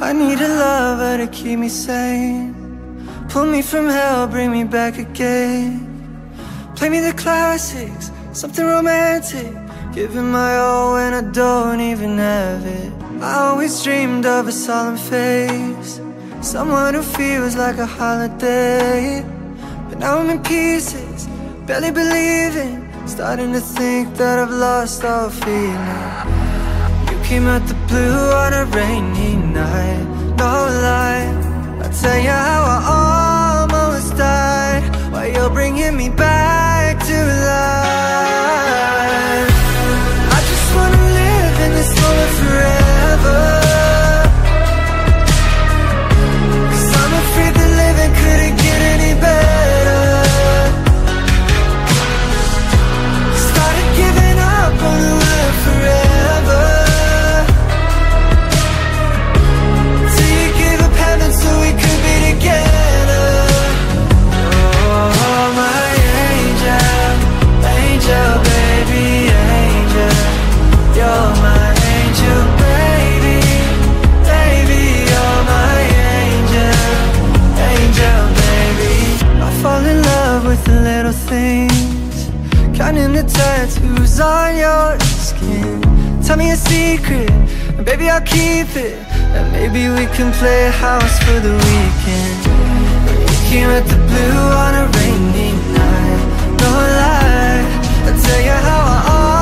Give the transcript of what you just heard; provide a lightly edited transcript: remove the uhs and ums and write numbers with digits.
I need a lover to keep me sane, pull me from hell, bring me back again. Play me the classics, something romantic, giving my all when I don't even have it. I always dreamed of a solemn face, someone who feels like a holiday. But now I'm in pieces, barely believing, starting to think that I've lost all feeling. You came out the blue on a rainy night, no lie, I'll tell you how I almost died, while you're bringing me back to life. I just wanna live in this moment forever, 'cause I'm afraid that living couldn't get any better. Started giving up on the word forever, till you gave up heaven so we could be together. Oh, my angel, angel, baby, angel. You're my angel, baby, baby. You're my angel, angel, baby. I fall in love with the little things, counting the tattoos on your skin. Tell me a secret, and baby I'll keep it, and maybe we can play house for the weekend. You came at the blue on a rainy night, no lie, I'll tell you how I